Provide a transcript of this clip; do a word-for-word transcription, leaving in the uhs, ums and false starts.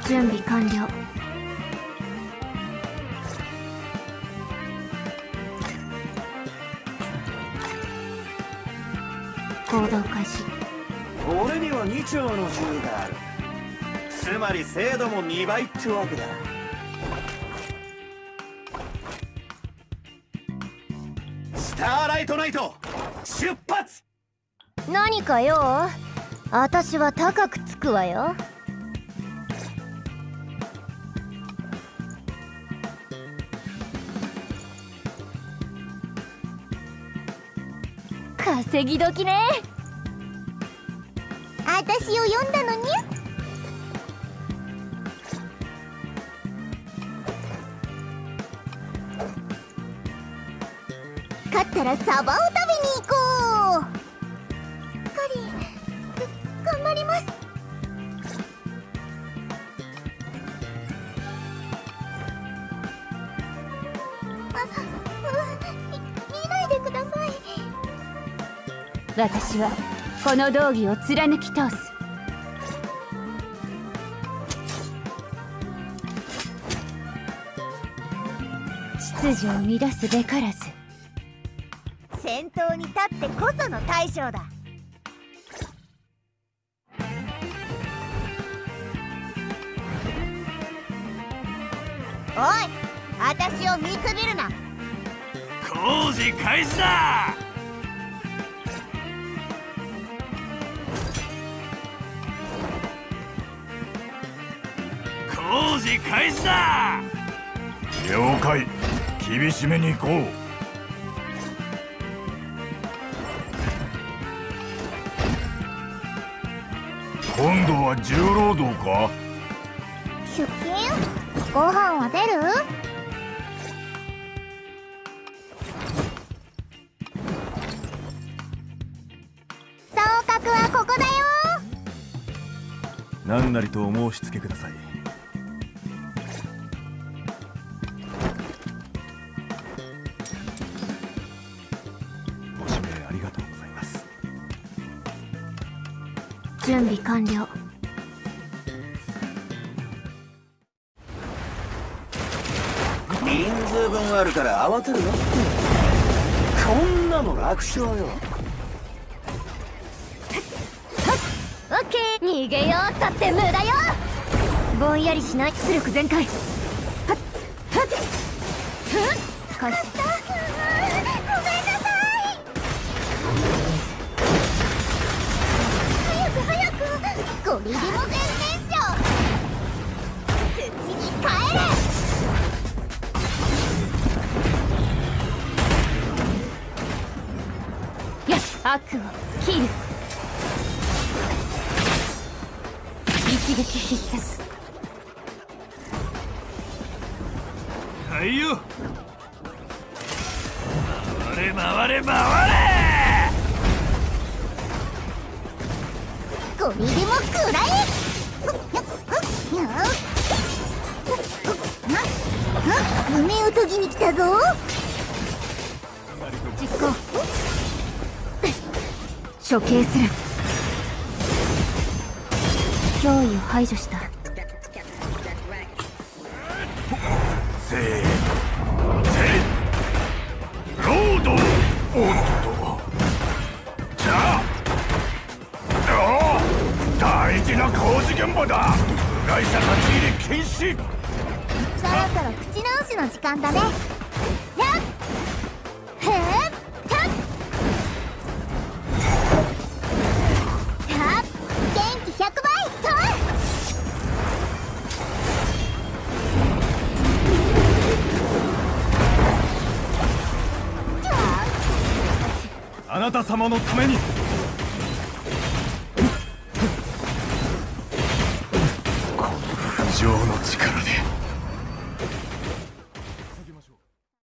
準備完了。行動開始。 俺にはに丁の銃がある。つまり精度もにばいってわけだ。スターライトナイト出発。 何かよ、私は高くつくわよ。稼ぎ時ね。私を呼んだのに。勝ったらサバを食べに行こう。カリン、が頑張ります。あ、うん、み見ないでください。私はこの道義を貫き通す。秩序を乱すべからず。先頭に立ってこその大将だ。おい、私を見くびるな。 工事開始だ。工事開始だ。 了解。厳しめに行こう。今度は重労働か。 出勤？ご飯は出る？総格はここだよ。 何なりとお申し付けください。ご指名ありがとうございます。準備完了。人数分あるから慌てるなって。こんなの楽勝よ。 オッケー、逃げようったって無駄よ。ぼんやりしない。出力全開。はっはっはっ開始。ごめんなさい。早く早く。ゴリリも全然っしょ。土に帰れ。よし、悪を切る。一撃必殺。 はいよ。回れ回れ回れ。 ゴリリも食らえ。爪を研ぎに来たぞ。実行。処刑する。脅威を排除した。 せーの、せロード。おっと、じゃあああ、大事な工事現場だ。部外者立ち入り禁止。 そろそろ口直しの時間だね。やっへったったっ、元気ひゃくばいと。 あなた様のために